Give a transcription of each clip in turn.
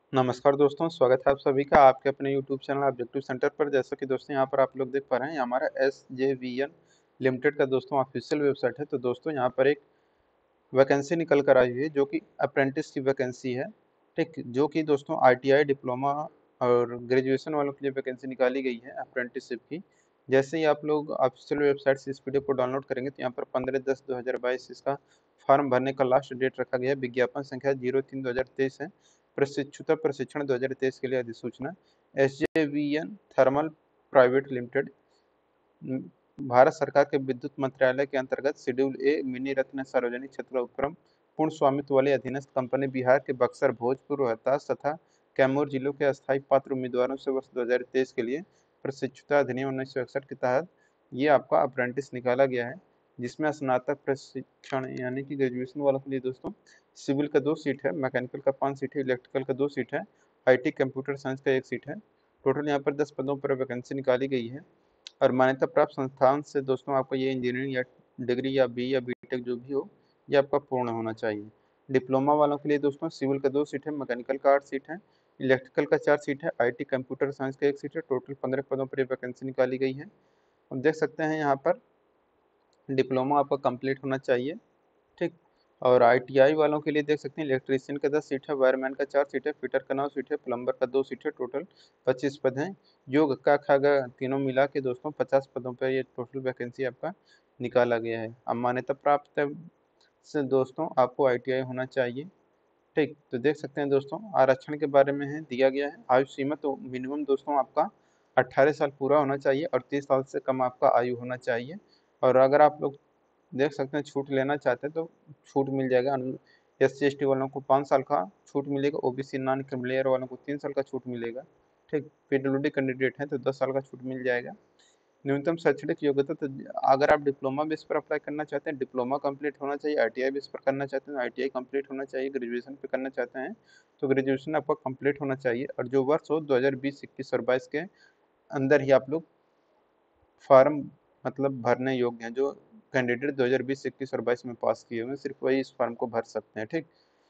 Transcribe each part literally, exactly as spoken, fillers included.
नमस्कार दोस्तों, स्वागत है आप सभी का आपके अपने यूट्यूब चैनल ऑब्जेक्टिव सेंटर पर। जैसा कि दोस्तों यहाँ पर आप लोग देख पा रहे हैं, ये हमारा S J V N limited का दोस्तों ऑफिशियल वेबसाइट है। तो दोस्तों यहाँ पर एक वैकेंसी निकल कर आई हुई है जो कि अप्रेंटिस की वैकेंसी है, ठीक। जो कि दोस्तों आई टी आई डिप्लोमा और ग्रेजुएशन वालों के लिए वैकेंसी निकाली गई है अप्रेंटिसशिप की। जैसे ही आप लोग ऑफिशियल वेबसाइट से इस पीडीएफ को डाउनलोड करेंगे तो यहाँ पर पंद्रह दस दो हज़ार बाईस इसका फॉर्म भरने का लास्ट डेट रखा गया है। विज्ञापन संख्या जीरो तीन दो हज़ार तेईस है। प्रशिक्षुता प्रशिक्षण दो हज़ार तेईस के लिए अधिसूचना। S J V N thermal private limited Bharat सरकार के विद्युत मंत्रालय के अंतर्गत शेड्यूल ए मिनी रत्न सार्वजनिक क्षेत्र उपक्रम पूर्ण स्वामित्व वाली अधीनस्थ कंपनी बिहार के बक्सर, भोजपुर, रोहतास तथा कैमूर जिलों के अस्थायी पात्र उम्मीदवारों से वर्ष दो हज़ार तेईस के लिए प्रशिक्षुता अधिनियम उन्नीस सौ इकसठ के तहत ये आपका अप्रेंटिस निकाला गया है, जिसमें स्नातक प्रशिक्षण यानी कि ग्रेजुएशन वालों के लिए दोस्तों सिविल का दो सीट है, मैकेनिकल का पाँच सीट है, इलेक्ट्रिकल का दो सीट है, आई टी कंप्यूटर साइंस का एक सीट है। टोटल यहाँ पर दस पदों पर वैकेंसी निकाली गई है और मान्यता प्राप्त संस्थान से दोस्तों आपको ये इंजीनियरिंग या डिग्री या बी या बीटेक जो भी हो ये आपका पूर्ण होना चाहिए। डिप्लोमा वालों के लिए दोस्तों सिविल का दो सीट है, मैकेनिकल का आठ सीट है, इलेक्ट्रिकल का चार सीट है, आईटी कंप्यूटर साइंस का एक सीट है। टोटल पंद्रह पदों पर वैकेंसी निकाली गई है। हम देख सकते हैं यहाँ पर डिप्लोमा आपका कंप्लीट होना चाहिए, ठीक। और आई टी आई वालों के लिए देख सकते हैं इलेक्ट्रीशियन का दस सीट है, वायरमैन का चार सीट है, फिटर का नौ सीट है, प्लम्बर का दो सीट है। टोटल पच्चीस पद हैं। योग का खागा तीनों मिला के दोस्तों पचास पदों पर ये टोटल वैकेंसी आपका निकाला गया है। अब मान्यता प्राप्त से दोस्तों आपको आई टी आई होना चाहिए, ठीक। तो देख सकते हैं दोस्तों आरक्षण के बारे में है दिया गया है। आयु सीमा तो मिनिमम दोस्तों आपका अट्ठारह साल पूरा होना चाहिए और तीस साल से कम आपका आयु होना चाहिए। और अगर आप लोग देख सकते हैं छूट लेना चाहते हैं तो छूट मिल जाएगा। एस सी एस टी वालों को पाँच साल का छूट मिलेगा, O B C non creamy layer वालों को तीन साल का छूट मिलेगा, ठीक। पी डब्ल्यू डी कैंडिडेट हैं तो दस साल का छूट मिल जाएगा। न्यूनतम शैक्षणिक योग्यता तो अगर आप डिप्लोमा बेस पर अप्लाई करना चाहते हैं डिप्लोमा कंप्लीट होना चाहिए, आई टी आई बेस पर करना चाहते हैं आई टी आई कंप्लीट होना चाहिए, ग्रेजुएशन पे करना चाहते हैं तो ग्रेजुएशन आपका कंप्लीट होना चाहिए। और जो वर्ष हो दो हज़ार बीस इक्कीस और बाईस के अंदर ही आप लोग फॉर्म मतलब भरने योग्य हैं। जो कैंडिडेट दो हज़ार बीस इक्कीस और बाईस में पास किए हुए हैं सिर्फ वही इस फॉर्म को भर सकते हैं, ठीक।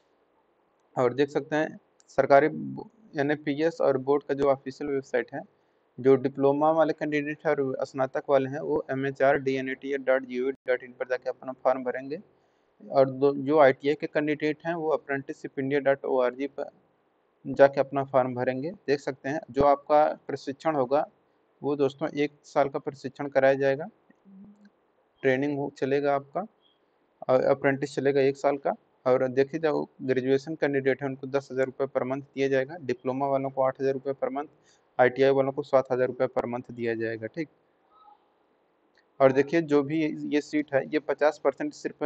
और देख सकते हैं सरकारी एन ए पी एस और बोर्ड का जो ऑफिशियल वेबसाइट है, जो डिप्लोमा वाले कैंडिडेट है और स्नातक वाले हैं वो M H R D N A T S dot G O V dot in पर जाके अपना फॉर्म भरेंगे। और दो जो आई टी आई के कैंडिडेट हैं वो apprenticeship India dot O R G पर जाके अपना फॉर्म भरेंगे। देख सकते हैं जो आपका प्रशिक्षण होगा वो दोस्तों एक साल का प्रशिक्षण कराया जाएगा, ट्रेनिंग हो चलेगा आपका और अप्रेंटिस चलेगा एक साल का। और देखिए जो ग्रेजुएशन कैंडिडेट है उनको दस हज़ार रुपये पर मंथ दिया जाएगा, डिप्लोमा वालों को आठ हज़ार रुपये पर मंथ, आई टी आई वालों को सात हज़ार रुपये पर मंथ दिया जाएगा, ठीक। और देखिए जो भी ये सीट है ये पचास परसेंट सिर्फ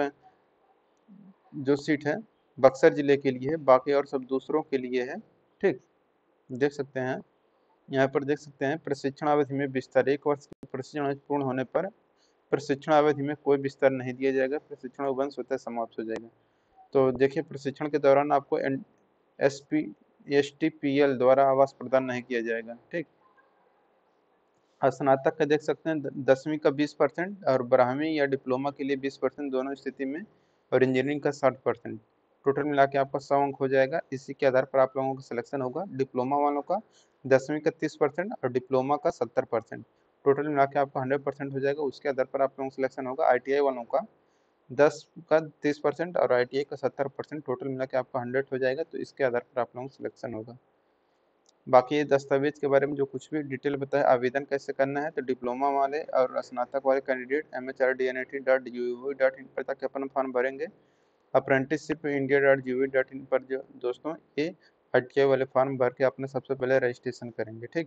जो सीट है बक्सर जिले के लिए है, बाकी और सब दूसरों के लिए है, ठीक। देख सकते हैं यहाँ पर देख सकते हैं प्रशिक्षण अवधि में विस्तार। एक वर्ष की प्रशिक्षण अवधि पूर्ण होने पर प्रशिक्षण अवधि में कोई विस्तार नहीं दिया जाएगा, प्रशिक्षण उपबंध स्वतः समाप्त हो जाएगा। तो देखिए प्रशिक्षण के दौरान आपको S P S T P L द्वारा आवास प्रदान नहीं किया जाएगा, ठीक। स्नातक का देख सकते हैं दसवीं का बीस परसेंट और बारहवीं या डिप्लोमा के लिए बीस परसेंट दोनों स्थिति में, और इंजीनियरिंग का साठ परसेंट। टोटल मिला के आपका सौ अंक हो जाएगा। इसी के आधार पर आप लोगों का सिलेक्शन होगा। डिप्लोमा वालों का दसवीं का तीस परसेंट और डिप्लोमा का सत्तर परसेंट। टोटल मिला के आपका हंड्रेड परसेंट हो जाएगा। उसके आधार पर आप लोगों का सिलेक्शन होगा। आई टी आई वालों का दस का तीस परसेंट और आई टी आई का सत्तर परसेंट। टोटल मिला के आपका हंड्रेड हो जाएगा। तो इसके आधार पर आप लोगों का सिलेक्शन होगा। बाकी ये दस्तावेज के बारे में जो कुछ भी डिटेल बताया, आवेदन कैसे करना है तो डिप्लोमा वाले और स्नातक वाले candidate M H R D N I T dot G O V dot in पर जाकर अपना फॉर्म भरेंगे। Apprenticeship India dot G O V dot in पर जो दोस्तों ये आई टी आई वाले फॉर्म भर के अपने सबसे पहले रजिस्ट्रेशन करेंगे, ठीक।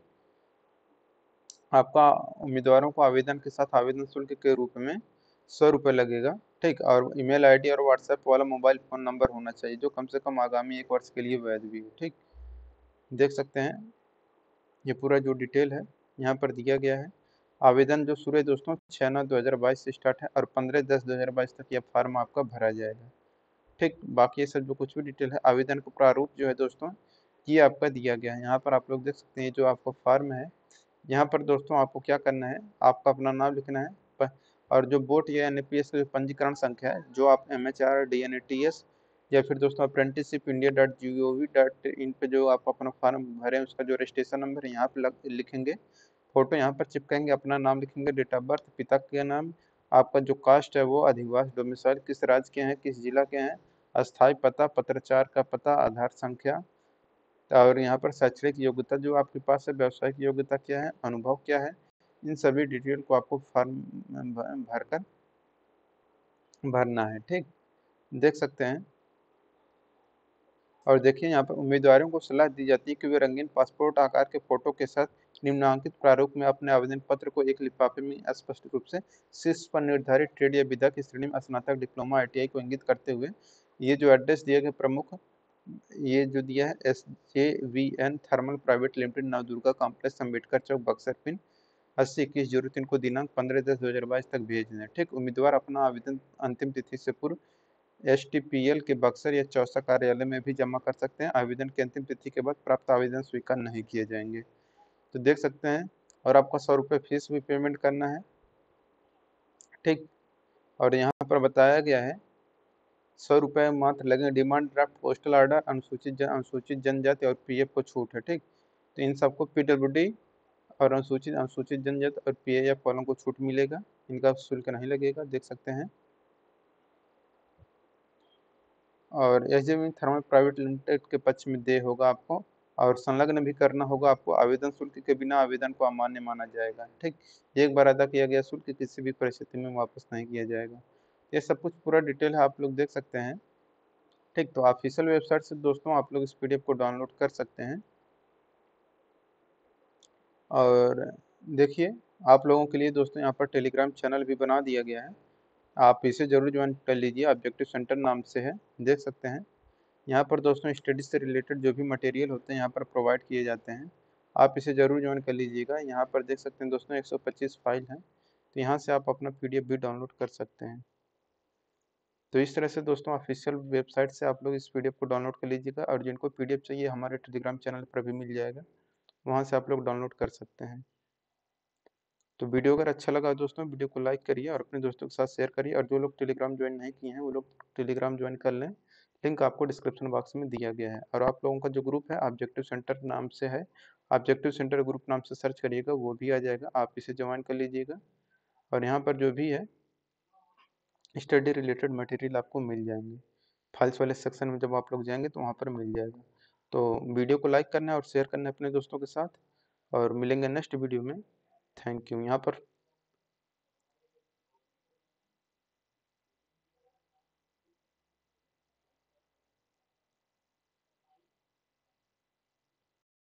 आपका उम्मीदवारों को आवेदन के साथ आवेदन शुल्क के रूप में सौ रुपये लगेगा, ठीक। और ईमेल आईडी और व्हाट्सएप वाला मोबाइल फ़ोन नंबर होना चाहिए जो कम से कम आगामी एक वर्ष के लिए वैध भी हो, ठीक। देख सकते हैं ये पूरा जो डिटेल है यहाँ पर दिया गया है। आवेदन जो शुरू है दोस्तों छः नौ दो हज़ार बाईस से स्टार्ट है और पंद्रह दस दो हज़ार बाईस तक यह फॉर्म आपका भरा जाएगा, ठीक। बाकी ये सब जो कुछ भी डिटेल है आवेदन का प्रारूप जो है दोस्तों ये आपका दिया गया है। यहाँ पर आप लोग देख सकते हैं जो आपका फॉर्म है, यहाँ पर दोस्तों आपको क्या करना है, आपका अपना नाम लिखना है प- और जो बोर्ड या एन ए पी एस का जो पंजीकरण संख्या है जो आप M H R D N A T S या फिर दोस्तों apprenticeship India dot G O V dot in पे जो आप अपना फॉर्म भरें उसका जो रजिस्ट्रेशन नंबर है यहाँ पे लिखेंगे, फोटो यहाँ पर चिपकाएंगे, अपना नाम लिखेंगे, डेट ऑफ बर्थ, पिता का नाम, आपका जो कास्ट है वो, अधिवास डोमिसाइल किस राज्य के हैं, किस जिला के हैं, अस्थायी पता, पत्राचार का पता, आधार संख्या, और यहाँ पर शैक्षणिक योग्यता जो आपके पास है, व्यावसायिक योग्यता क्या है, अनुभव क्या है, इन सभी डिटेल को आपको फॉर्म भरकर भरना है। ठीक, देख सकते हैं। और देखिए यहाँ पर उम्मीदवारों को सलाह दी जाती है कि वे रंगीन पासपोर्ट आकार के फोटो के साथ निम्नांकित प्रारूप में अपने आवेदन पत्र को एक लिफाफे में स्पष्ट रूप से शीर्ष पर निर्धारित ट्रेड या विधा की श्रेणी में स्नातक, डिप्लोमा, आई टी आई को इंगित करते हुए, ये जो एड्रेस दिए गए प्रमुख, ये जो दिया है S J V N thermal private limited, Navdurga complex, Ambedkar Chowk, Buxar, pin अस्सी इक्कीस जीरो तीन को दिनांक पंद्रह दस दो हजार बाईस तक भेज दें। ठीक, उम्मीदवार अपना आवेदन अंतिम तिथि से पूर्व एच टी पी एल के बक्सर या चौसा कार्यालय में भी जमा कर सकते हैं। आवेदन की अंतिम तिथि के बाद प्राप्त आवेदन स्वीकार नहीं किए जाएंगे। तो देख सकते हैं, और आपका सौ रुपये फीस भी पेमेंट करना है। ठीक, और यहाँ पर बताया गया है सौ रुपये मात्र लगेंगे। डिमांड ड्राफ्ट, पोस्टल ऑर्डर, अनुसूचित जन अनुसूचित जनजाति और पी एफ को छूट है। ठीक, तो इन सबको पी डब्ल्यू डी और अनुसूचित अनुसूचित जनजाति और पी एफ वालों को छूट मिलेगा, इनका शुल्क नहीं लगेगा। देख सकते हैं। और S J V thermal private limited के पक्ष में देय होगा आपको, और संलग्न भी करना होगा आपको। आवेदन शुल्क के बिना आवेदन को अमान्य माना जाएगा। ठीक, एक बार अदा किया गया शुल्क किसी भी परिस्थिति में वापस नहीं किया जाएगा। ये सब कुछ पूरा डिटेल है, आप लोग देख सकते हैं। ठीक, तो ऑफिशियल वेबसाइट से दोस्तों आप लोग इस पी डी एफ को डाउनलोड कर सकते हैं। और देखिए, आप लोगों के लिए दोस्तों यहाँ पर टेलीग्राम चैनल भी बना दिया गया है, आप इसे जरूर ज्वाइन कर लीजिए। ऑब्जेक्टिव सेंटर नाम से है, देख सकते हैं। यहाँ पर दोस्तों स्टडी से रिलेटेड जो भी मटेरियल होते हैं यहाँ पर प्रोवाइड किए जाते हैं, आप इसे ज़रूर ज्वाइन कर लीजिएगा। यहाँ पर देख सकते हैं दोस्तों एक सौ पच्चीस फाइल हैं, तो यहाँ से आप अपना पी डी एफ भी डाउनलोड कर सकते हैं। तो इस तरह से दोस्तों ऑफिशियल वेबसाइट से आप लोग इस पी डी एफ को डाउनलोड कर लीजिएगा, और जिनको पी डी एफ चाहिए हमारे टेलीग्राम चैनल पर भी मिल जाएगा, वहाँ से आप लोग डाउनलोड कर सकते हैं। तो वीडियो अगर अच्छा लगा दोस्तों, वीडियो को लाइक करिए और अपने दोस्तों के साथ शेयर करिए, और जो लोग टेलीग्राम ज्वाइन नहीं किए हैं वो लोग टेलीग्राम ज्वाइन कर लें, लिंक आपको डिस्क्रिप्शन बॉक्स में दिया गया है। और आप लोगों का जो ग्रुप है ऑब्जेक्टिव सेंटर नाम से है, ऑब्जेक्टिव सेंटर ग्रुप नाम से सर्च करिएगा, वो भी आ जाएगा, आप इसे ज्वाइन कर लीजिएगा। और यहाँ पर जो भी है स्टडी रिलेटेड मटेरियल आपको मिल जाएंगे, फाइल्स वाले सेक्शन में जब आप लोग जाएंगे तो वहाँ पर मिल जाएगा। तो वीडियो को लाइक करना है और शेयर करना है अपने दोस्तों के साथ, और मिलेंगे नेक्स्ट वीडियो में। Thank you. यहाँ पर